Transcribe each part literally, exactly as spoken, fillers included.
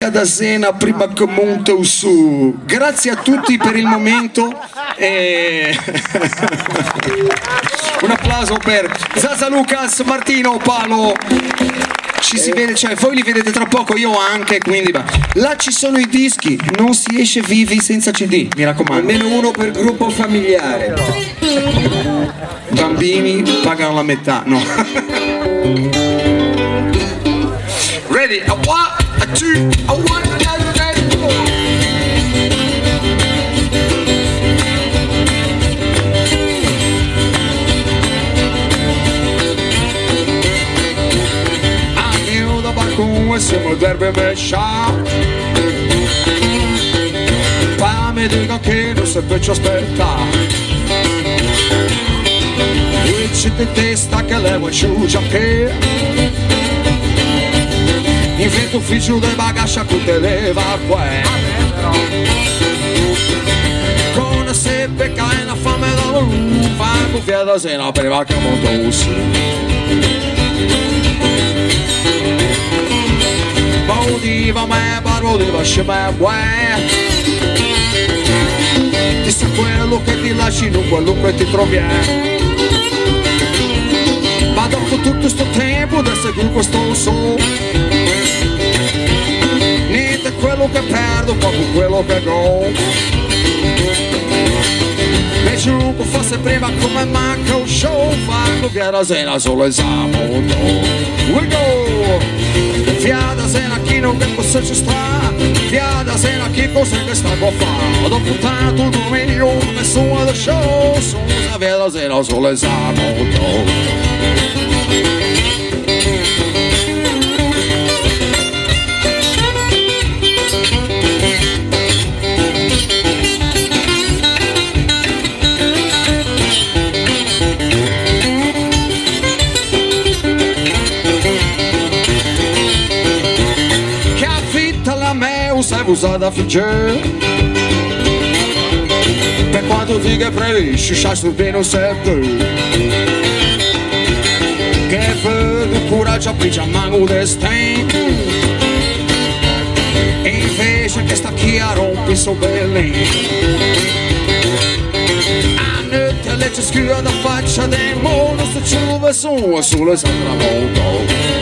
via da Zena prima che monte su. Grazie a tutti per il momento e... un applauso per Zaza, Lucas, Martino, Paolo. Ci si vede, cioè voi li vedete tra poco, io anche, quindi va. Là ci sono i dischi, non si esce vivi senza C D, mi raccomando. Almeno uno per gruppo familiare. Bambini pagano la metà, no. Ready, a one, a two, a one, a two, a two. Io da balcone siamo il derby mescia. Pa mi dica che non si può aspettare. C'è di testa che leva giù già che invento ufficio del bagaglio che te leva qua con una seppe che è una fame da lupa con via da Zena prima che monto su baudiva me barodiva scema guè ti sa quello che ti lasci non quello che ti trovi. Ma dopo tutto sto tempo da seguire questo sole niente quello che perdo, poco quello che go. E giù fosse prima come manca un show fanno via da Zena solo esame we go via da Zena chi non che cosa ci sta via da Zena chi cosa che sta a fare dopo tanto dominio nessuno da show sono via da Zena solo esame sai usata a finché per quanto dica previsto sai sul bene sempre che vedo coraggio appiccia a mano destin e invece che sta chi a rompi so belli a notte legge scrive da faccia del mondo se ci dove sono solo sandra molto.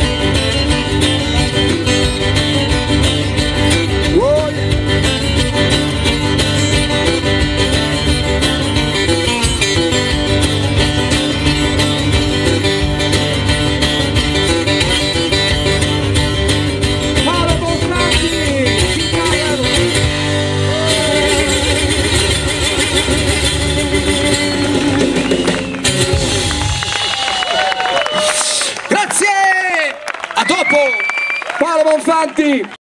Paolo Bonfanti!